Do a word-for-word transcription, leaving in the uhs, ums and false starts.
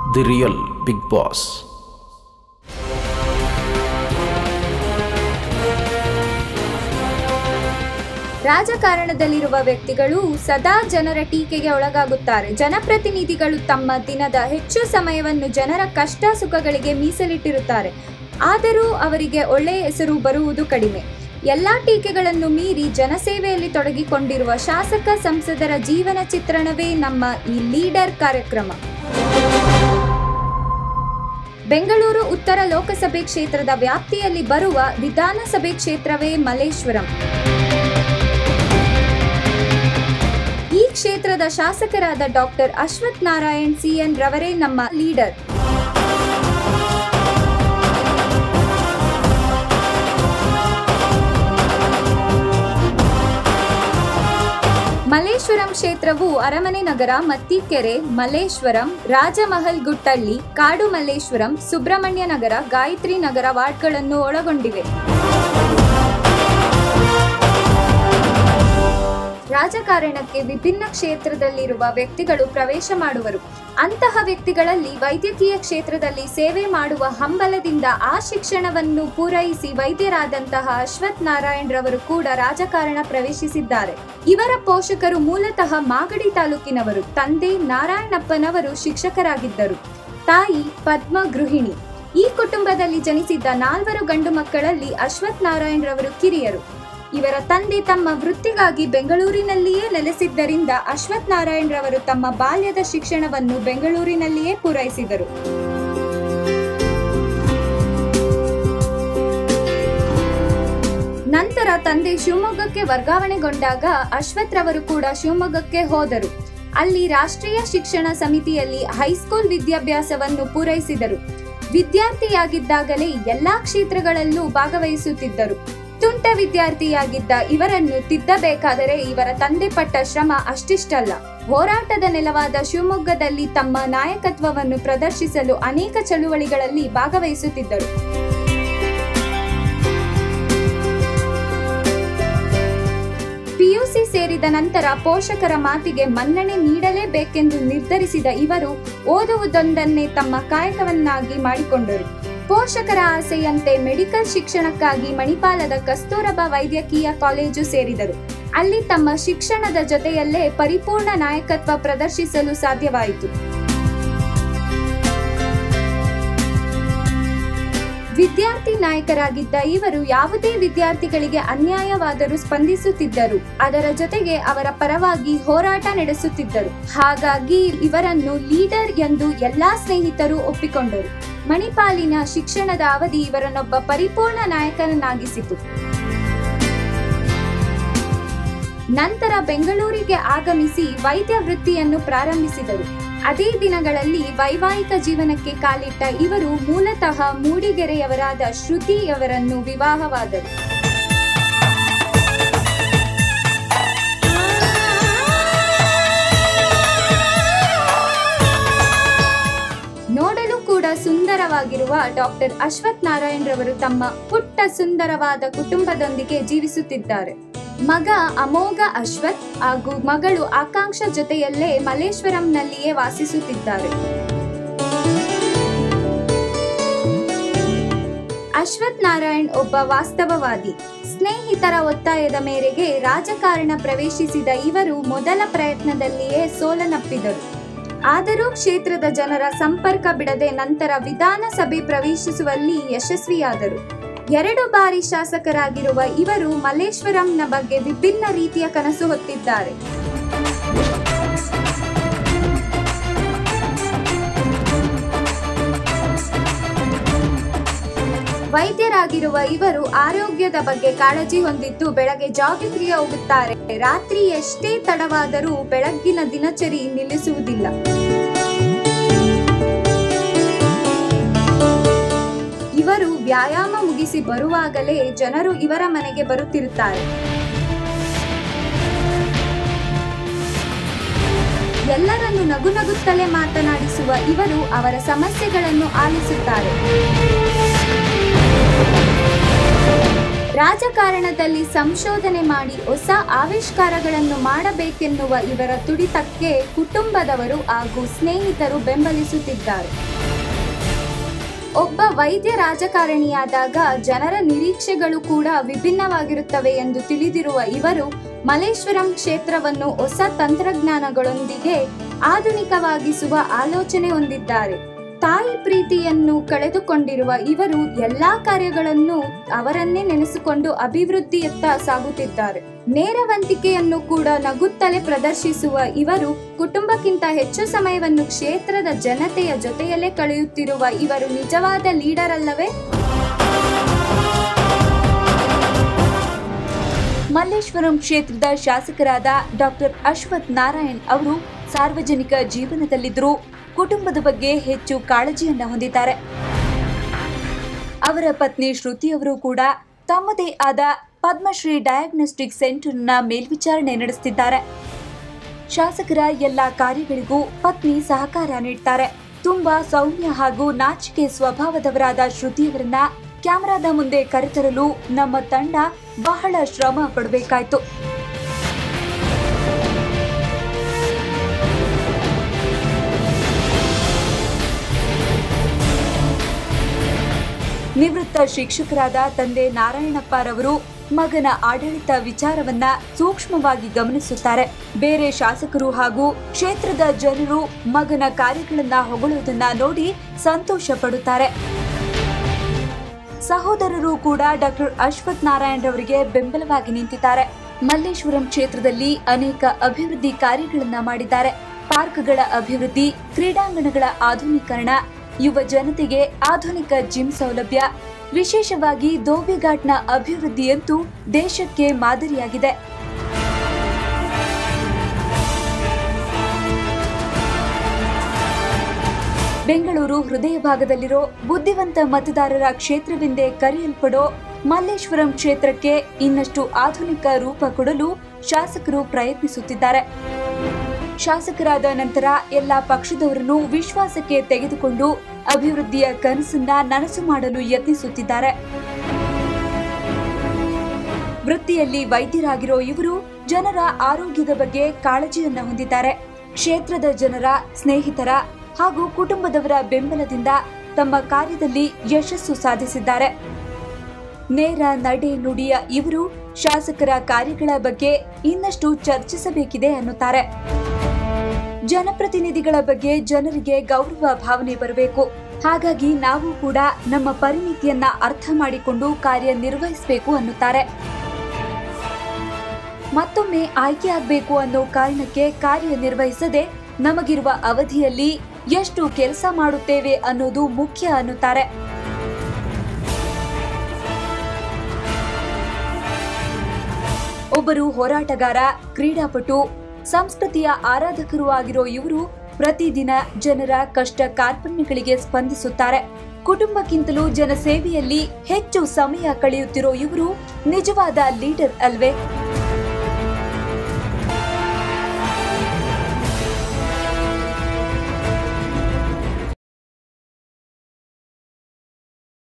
The real big boss. ರಾಜಕಾರಣದಲ್ಲಿರುವ ವ್ಯಕ್ತಿಗಳು ಸದಾ ಜನರ ಟೀಕೆಗೆ ಒಳಗಾಗುತ್ತಾರೆ. ಜನಪ್ರತಿನಿಧಿಗಳು ತಮ್ಮ ದಿನದ ಹೆಚ್ಚು ಸಮಯವನ್ನು ಜನರ ಕಷ್ಟ ಸುಖಗಳಿಗೆ ಮೀಸಲಿಟ್ಟಿರುತ್ತಾರೆ. ಆದರೂ ಅವರಿಗೆ ಒಳ್ಳೆಯ ಹೆಸರು ಬರುವುದು ಕಡಿಮೆ. ಎಲ್ಲಾ ಟೀಕೆಗಳನ್ನು ಮೀರಿ ಜನಸೇವೆಯಲ್ಲಿ ತೊಡಗಿಕೊಂಡಿರುವ ಶಾಸಕ ಸಂಸದರ ಜೀವನ ಚಿತ್ರಣವೇ ನಮ್ಮ ಈ ಲೀಡರ್ ಕಾರ್ಯಕ್ರಮ. ಬೆಂಗಳೂರು ಉತ್ತರ ಲೋಕಸಭೆ ಕ್ಷೇತ್ರದ ವ್ಯಾಪ್ತಿಯಲ್ಲಿ ಬರುವ ವಿಧಾನಸಭೆ ಕ್ಷೇತ್ರವೇ ಮಲ್ಲೇಶ್ವರಂ. ಈ ಕ್ಷೇತ್ರದ ಶಾಸಕರಾದ ಡಾಕ್ಟರ್ ಅಶ್ವಥ್ ನಾರಾಯಣ್ ಸಿಎನ್ ರವರೇ ನಮ್ಮ ಲೀಡರ್. ಮಲ್ಲೇಶ್ವರಂ ಕ್ಷೇತ್ರವು ಅರಮನೆ ನಗರ, ಮತ್ತಿಕೆರೆ, ಮಲ್ಲೇಶ್ವರಂ, ರಾಜಮಹಲ್ ಗುಟ್ಟಳ್ಳಿ, ಕಾಡು ಮಲ್ಲೇಶ್ವರಂ, ಸುಬ್ರಹ್ಮಣ್ಯ ನಗರ, ಗಾಯತ್ರಿ ನಗರ ವಾರ್ಡ್ಗಳನ್ನು ಒಳಗೊಂಡಿವೆ. ರಾಜಕಾರಣಕ್ಕೆ ವಿಭಿನ್ನ ಕ್ಷೇತ್ರದಲ್ಲಿರುವ ವ್ಯಕ್ತಿಗಳು ಪ್ರವೇಶ ಮಾಡುವರು. ಅಂತಹ ವ್ಯಕ್ತಿಗಳಲ್ಲಿ ವೈದ್ಯಕೀಯ ಕ್ಷೇತ್ರದಲ್ಲಿ ಸೇವೆ ಮಾಡುವ ಹಂಬಲದಿಂದ ಆ ಶಿಕ್ಷಣವನ್ನು ಪೂರೈಸಿ ವೈದ್ಯರಾದಂತಹ ಅಶ್ವಥ್ ನಾರಾಯಣ್ ರವರು ಕೂಡ ರಾಜಕಾರಣ ಪ್ರವೇಶಿಸಿದ್ದಾರೆ. ಇವರ ಪೋಷಕರು ಮೂಲತಃ ಮಾಗಡಿ ತಾಲೂಕಿನವರು. ತಂದೆ ನಾರಾಯಣಪ್ಪನವರು ಶಿಕ್ಷಕರಾಗಿದ್ದರು. ತಾಯಿ ಪದ್ಮ ಗೃಹಿಣಿ. ಈ ಕುಟುಂಬದಲ್ಲಿ ಜನಿಸಿದ್ದ ನಾಲ್ವರು ಗಂಡು ಮಕ್ಕಳಲ್ಲಿ ಅಶ್ವಥ್ ನಾರಾಯಣ್ ರವರು ಕಿರಿಯರು. ಇವರ ತಂದೆ ತಮ್ಮ ವೃತ್ತಿಗಾಗಿ ಬೆಂಗಳೂರಿನಲ್ಲಿಯೇ ನೆಲೆಸಿದ್ದರಿಂದ ಅಶ್ವಥ್ ನಾರಾಯಣ್ ರವರು ತಮ್ಮ ಬಾಲ್ಯದ ಶಿಕ್ಷಣವನ್ನು ಬೆಂಗಳೂರಿನಲ್ಲಿಯೇ ಪೂರೈಸಿದರು. ನಂತರ ತಂದೆ ಶಿವಮೊಗ್ಗಕ್ಕೆ ವರ್ಗಾವಣೆಗೊಂಡಾಗ ಅಶ್ವಥ್ ರವರು ಕೂಡ ಶಿವಮೊಗ್ಗಕ್ಕೆ ಹೋದರು. ಅಲ್ಲಿ ರಾಷ್ಟ್ರೀಯ ಶಿಕ್ಷಣ ಸಮಿತಿಯಲ್ಲಿ ಹೈಸ್ಕೂಲ್ ವಿದ್ಯಾಭ್ಯಾಸವನ್ನು ಪೂರೈಸಿದರು. ವಿದ್ಯಾರ್ಥಿಯಾಗಿದ್ದಾಗಲೇ ಎಲ್ಲಾ ಕ್ಷೇತ್ರಗಳಲ್ಲೂ ಭಾಗವಹಿಸುತ್ತಿದ್ದರು. ತುಂಟ ವಿದ್ಯಾರ್ಥಿಯಾಗಿದ್ದ ಇವರನ್ನು ತಿದ್ದಬೇಕಾದರೆ ಇವರ ತಂದೆ ಪಟ್ಟ ಶ್ರಮ ಅಷ್ಟಿಷ್ಟಲ್ಲ. ಹೋರಾಟದ ನೆಲವಾದ ಶಿವಮೊಗ್ಗದಲ್ಲಿ ತಮ್ಮ ನಾಯಕತ್ವವನ್ನು ಪ್ರದರ್ಶಿಸಲು ಅನೇಕ ಚಳುವಳಿಗಳಲ್ಲಿ ಭಾಗವಹಿಸುತ್ತಿದ್ದರು. ಪಿಯುಸಿ ಸೇರಿದ ನಂತರ ಪೋಷಕರ ಮಾತಿಗೆ ಮನ್ನಣೆ ನೀಡಲೇಬೇಕೆಂದು ನಿರ್ಧರಿಸಿದ ಇವರು ಓದುವುದೊಂದನ್ನೇ ತಮ್ಮ ಕಾಯಕವನ್ನಾಗಿ ಮಾಡಿಕೊಂಡರು. ಪೋಷಕರ ಆಸೆಯಂತೆ ಮೆಡಿಕಲ್ ಶಿಕ್ಷಣಕ್ಕಾಗಿ ಮಣಿಪಾಲದ ಕಸ್ತೂರಬಾ ವೈದ್ಯಕೀಯ ಕಾಲೇಜು ಸೇರಿದರು. ಅಲ್ಲಿ ತಮ್ಮ ಶಿಕ್ಷಣದ ಜೊತೆಯಲ್ಲೇ ಪರಿಪೂರ್ಣ ನಾಯಕತ್ವ ಪ್ರದರ್ಶಿಸಲು ಸಾಧ್ಯವಾಯಿತು. ವಿದ್ಯಾರ್ಥಿ ನಾಯಕರಾಗಿದ್ದ ಇವರು ಯಾವುದೇ ವಿದ್ಯಾರ್ಥಿಗಳಿಗೆ ಅನ್ಯಾಯವಾದರೂ ಸ್ಪಂದಿಸುತ್ತಿದ್ದರು. ಅದರ ಜೊತೆಗೆ ಅವರ ಪರವಾಗಿ ಹೋರಾಟ ನಡೆಸುತ್ತಿದ್ದರು. ಹಾಗಾಗಿ ಇವರನ್ನು ಲೀಡರ್ ಎಂದು ಎಲ್ಲಾ ಸ್ನೇಹಿತರು ಒಪ್ಪಿಕೊಂಡರು. ಮಣಿಪಾಲಿನ ಶಿಕ್ಷಣದ ಅವಧಿ ಇವರನ್ನೊಬ್ಬ ಪರಿಪೂರ್ಣ ನಾಯಕನನ್ನಾಗಿಸಿತು. ನಂತರ ಬೆಂಗಳೂರಿಗೆ ಆಗಮಿಸಿ ವೈದ್ಯ ವೃತ್ತಿಯನ್ನು ಪ್ರಾರಂಭಿಸಿದರು. ಅದೇ ದಿನಗಳಲ್ಲಿ ವೈವಾಹಿಕ ಜೀವನಕ್ಕೆ ಕಾಲಿಟ್ಟ ಇವರು ಮೂಲತಃ ಮೂಡಿಗೆರೆಯವರಾದ ಶ್ರುತಿಯವರನ್ನು ವಿವಾಹವಾದರು. ನೋಡಲು ಕೂಡ ಸುಂದರವಾಗಿರುವ ಡಾಕ್ಟರ್ ಅಶ್ವಥ್ ನಾರಾಯಣ್ ರವರು ತಮ್ಮ ಪುಟ್ಟ ಸುಂದರವಾದ ಕುಟುಂಬದೊಂದಿಗೆ ಜೀವಿಸುತ್ತಿದ್ದಾರೆ. ಮಗ ಅಮೋಘ ಅಶ್ವಥ್ ಹಾಗೂ ಮಗಳು ಆಕಾಂಕ್ಷ ಜೊತೆಯಲ್ಲೇ ಮಲ್ಲೇಶ್ವರಂನಲ್ಲಿಯೇ ವಾಸಿಸುತ್ತಿದ್ದಾರೆ. ಅಶ್ವಥ್ ನಾರಾಯಣ್ ಒಬ್ಬ ವಾಸ್ತವವಾದಿ. ಸ್ನೇಹಿತರ ಒತ್ತಾಯದ ಮೇರೆಗೆ ರಾಜಕಾರಣ ಪ್ರವೇಶಿಸಿದ ಇವರು ಮೊದಲ ಪ್ರಯತ್ನದಲ್ಲಿಯೇ ಸೋಲನ್ನಪ್ಪಿದರು. ಆದರೂ ಕ್ಷೇತ್ರದ ಜನರ ಸಂಪರ್ಕ ಬಿಡದೆ ನಂತರ ವಿಧಾನಸಭೆ ಪ್ರವೇಶಿಸುವಲ್ಲಿ ಯಶಸ್ವಿಯಾದರು. ಎರಡು ಬಾರಿ ಶಾಸಕರಾಗಿರುವ ಇವರು ಮಲ್ಲೇಶ್ವರಂನ ಬಗ್ಗೆ ವಿಭಿನ್ನ ರೀತಿಯ ಕನಸು ಹೊತ್ತಿದ್ದಾರೆ. ವೈದ್ಯರಾಗಿರುವ ಇವರು ಆರೋಗ್ಯದ ಬಗ್ಗೆ ಕಾಳಜಿ ಹೊಂದಿದ್ದು ಬೆಳಗ್ಗೆ ಜಾಗಿಂಗ್ಗೆ ಹೋಗುತ್ತಾರೆ. ರಾತ್ರಿ ಎಷ್ಟೇ ತಡವಾದರೂ ಬೆಳಗ್ಗಿನ ದಿನಚರಿ ನಿಲ್ಲಿಸುವುದಿಲ್ಲ. ಇವರು ವ್ಯಾಯಾಮ ಮುಗಿಸಿ ಬರುವಾಗಲೇ ಜನರು ಇವರ ಮನೆಗೆ ಬರುತ್ತಿರುತ್ತಾರೆ. ಎಲ್ಲರನ್ನು ನಗು ನಗುತ್ತಲೇ ಮಾತನಾಡಿಸುವ ಇವರು ಅವರ ಸಮಸ್ಯೆಗಳನ್ನು ಆಲಿಸುತ್ತಾರೆ. ರಾಜಕಾರಣದಲ್ಲಿ ಸಂಶೋಧನೆ ಮಾಡಿ ಹೊಸ ಆವಿಷ್ಕಾರಗಳನ್ನು ಮಾಡಬೇಕೆನ್ನುವ ಇವರ ತುಡಿತಕ್ಕೆ ಕುಟುಂಬದವರು ಹಾಗೂ ಸ್ನೇಹಿತರು ಬೆಂಬಲಿಸುತ್ತಿದ್ದಾರೆ. ಒಬ್ಬ ವೈದ್ಯ ರಾಜಕಾರಣಿಯಾದಾಗ ಜನರ ನಿರೀಕ್ಷೆಗಳು ಕೂಡ ವಿಭಿನ್ನವಾಗಿರುತ್ತವೆ ಎಂದು ತಿಳಿದಿರುವ ಇವರು ಮಲ್ಲೇಶ್ವರಂ ಕ್ಷೇತ್ರವನ್ನು ಹೊಸ ತಂತ್ರಜ್ಞಾನಗಳೊಂದಿಗೆ ಆಧುನಿಕವಾಗಿಸುವ ಆಲೋಚನೆ ಹೊಂದಿದ್ದಾರೆ. ತಾಯಿ ಪ್ರೀತಿಯನ್ನು ಕಳೆದುಕೊಂಡಿರುವ ಇವರು ಎಲ್ಲಾ ಕಾರ್ಯಗಳನ್ನು ಅವರನ್ನೇ ನೆನೆಸಿಕೊಂಡು ಅಭಿವೃದ್ಧಿಯತ್ತ ಸಾಗುತ್ತಿದ್ದಾರೆ. ನೇರವಂತಿಕೆಯನ್ನು ಕೂಡ ನಗುತ್ತಲೇ ಪ್ರದರ್ಶಿಸುವ ಇವರು ಕುಟುಂಬಕ್ಕಿಂತ ಹೆಚ್ಚು ಸಮಯವನ್ನು ಕ್ಷೇತ್ರದ ಜನತೆಯ ಜೊತೆಯಲ್ಲೇ ಕಳೆಯುತ್ತಿರುವ ಇವರು ನಿಜವಾದ ಲೀಡರ್ ಅಲ್ಲವೇ? ಮಲ್ಲೇಶ್ವರಂ ಕ್ಷೇತ್ರದ ಶಾಸಕರಾದ ಡಾಕ್ಟರ್ ಅಶ್ವಥ್ ನಾರಾಯಣ್ ಅವರು ಸಾರ್ವಜನಿಕ ಜೀವನದಲ್ಲಿದ್ದರೂ ಕುಟುಂಬದ ಬಗ್ಗೆ ಹೆಚ್ಚು ಕಾಳಜಿಯನ್ನ ಹೊಂದಿದ್ದಾರೆ. ಅವರ ಪತ್ನಿ ಶ್ರುತಿಯವರು ಕೂಡ ತಮ್ಮದೇ ಆದ ಪದ್ಮಶ್ರೀ ಡಯಾಗ್ನೋಸ್ಟಿಕ್ ಸೆಂಟರ್ನ ಮೇಲ್ವಿಚಾರಣೆ ನಡೆಸುತ್ತಿದ್ದಾರೆ. ಶಾಸಕರ ಎಲ್ಲ ಕಾರ್ಯಗಳಿಗೂ ಪತ್ನಿ ಸಹಕಾರ ನೀಡ್ತಾರೆ. ತುಂಬಾ ಸೌಮ್ಯ ಹಾಗೂ ನಾಚಿಕೆ ಸ್ವಭಾವದವರಾದ ಶ್ರುತಿಯವರನ್ನ ಕ್ಯಾಮೆರಾದ ಮುಂದೆ ಕರೆತರಲು ನಮ್ಮ ತಂಡ ಬಹಳ ಶ್ರಮ ಪಡಬೇಕಾಯ್ತು. ನಿವೃತ್ತ ಶಿಕ್ಷಕರಾದ ತಂದೆ ನಾರಾಯಣಪ್ಪರವರು ಮಗನ ಆಡಳಿತ ವಿಚಾರವನ್ನ ಸೂಕ್ಷ್ಮವಾಗಿ ಗಮನಿಸುತ್ತಾರೆ. ಬೇರೆ ಶಾಸಕರು ಹಾಗೂ ಕ್ಷೇತ್ರದ ಜನರು ಮಗನ ಕಾರ್ಯಗಳನ್ನ ಹೊಗಳುವುದನ್ನ ನೋಡಿ ಸಂತೋಷ ಪಡುತ್ತಾರೆ. ಸಹೋದರರು ಕೂಡ ಡಾಕ್ಟರ್ ಅಶ್ವಥ್ ನಾರಾಯಣ್ ರವರಿಗೆ ಬೆಂಬಲವಾಗಿ ನಿಂತಿದ್ದಾರೆ. ಮಲ್ಲೇಶ್ವರಂ ಕ್ಷೇತ್ರದಲ್ಲಿ ಅನೇಕ ಅಭಿವೃದ್ಧಿ ಕಾರ್ಯಗಳನ್ನ ಮಾಡಿದ್ದಾರೆ. ಪಾರ್ಕ್ಗಳ ಅಭಿವೃದ್ಧಿ, ಕ್ರೀಡಾಂಗಣಗಳ ಆಧುನೀಕರಣ, ಯುವ ಜನತೆಗೆ ಆಧುನಿಕ ಜಿಮ್ ಸೌಲಭ್ಯ, ವಿಶೇಷವಾಗಿ ಧೋಬಿಘಾಟ್ನ ಅಭಿವೃದ್ಧಿಯಂತೂ ದೇಶಕ್ಕೆ ಮಾದರಿಯಾಗಿದೆ. ಬೆಂಗಳೂರು ಹೃದಯ ಭಾಗದಲ್ಲಿರೋ ಬುದ್ಧಿವಂತ ಮತದಾರರ ಕ್ಷೇತ್ರವೆಂದೇ ಕರೆಯಲ್ಪಡೋ ಮಲ್ಲೇಶ್ವರಂ ಕ್ಷೇತ್ರಕ್ಕೆ ಇನ್ನಷ್ಟು ಆಧುನಿಕ ರೂಪ ಕೊಡಲು ಶಾಸಕರು ಪ್ರಯತ್ನಿಸುತ್ತಿದ್ದಾರೆ. ಶಾಸಕರಾದ ನಂತರ ಎಲ್ಲ ಪಕ್ಷದವರನ್ನು ವಿಶ್ವಾಸಕ್ಕೆ ತೆಗೆದುಕೊಂಡು ಅಭಿವೃದ್ಧಿಯ ಕನಸನ್ನ ನನಸು ಮಾಡಲು ಯತ್ನಿಸುತ್ತಿದ್ದಾರೆ. ವೃತ್ತಿಯಲ್ಲಿ ವೈದ್ಯರಾಗಿರೋ ಇವರು ಜನರ ಆರೋಗ್ಯದ ಬಗ್ಗೆ ಕಾಳಜಿಯನ್ನ ಹೊಂದಿದ್ದಾರೆ. ಕ್ಷೇತ್ರದ ಜನರ, ಸ್ನೇಹಿತರ ಹಾಗೂ ಕುಟುಂಬದವರ ಬೆಂಬಲದಿಂದ ತಮ್ಮ ಕಾರ್ಯದಲ್ಲಿ ಯಶಸ್ಸು ಸಾಧಿಸಿದ್ದಾರೆ. ನೇರ ನಡೆ ನುಡಿಯ ಇವರು ಶಾಸಕರ ಕಾರ್ಯಗಳ ಬಗ್ಗೆ ಇನ್ನಷ್ಟು ಚರ್ಚಿಸಬೇಕಿದೆ ಅನ್ನುತ್ತಾರೆ. ಜನಪ್ರತಿನಿಧಿಗಳ ಬಗ್ಗೆ ಜನರಿಗೆ ಗೌರವ ಭಾವನೆ ಬರಬೇಕು. ಹಾಗಾಗಿ ನಾವು ಕೂಡ ನಮ್ಮ ಪರಿಮಿತಿಯನ್ನ ಅರ್ಥ ಮಾಡಿಕೊಂಡು ಕಾರ್ಯನಿರ್ವಹಿಸಬೇಕು ಅನ್ನುತ್ತಾರೆ. ಮತ್ತೊಮ್ಮೆ ಆಯ್ಕೆಯಾಗಬೇಕು ಅನ್ನೋ ಕಾರಣಕ್ಕೆ ಕಾರ್ಯನಿರ್ವಹಿಸದೆ ನಮಗಿರುವ ಅವಧಿಯಲ್ಲಿ ಎಷ್ಟು ಕೆಲಸ ಮಾಡುತ್ತೇವೆ ಅನ್ನೋದು ಮುಖ್ಯ ಅನ್ನುತ್ತಾರೆ. ಒಬ್ಬರು ಹೋರಾಟಗಾರ, ಕ್ರೀಡಾಪಟು, ಸಂಸ್ಕೃತಿಯ ಆರಾಧಕರು ಆಗಿರೋ ಇವರು ಪ್ರತಿದಿನ ಜನರ ಕಷ್ಟ ಕಾರ್ಪಣ್ಯಗಳಿಗೆ ಸ್ಪಂದಿಸುತ್ತಾರೆ. ಕುಟುಂಬಕ್ಕಿಂತಲೂ ಜನಸೇವೆಯಲ್ಲಿ ಹೆಚ್ಚು ಸಮಯ ಕಳೆಯುತ್ತಿರೋ ಇವರು ನಿಜವಾದ ಲೀಡರ್ ಅಲ್ವೇ?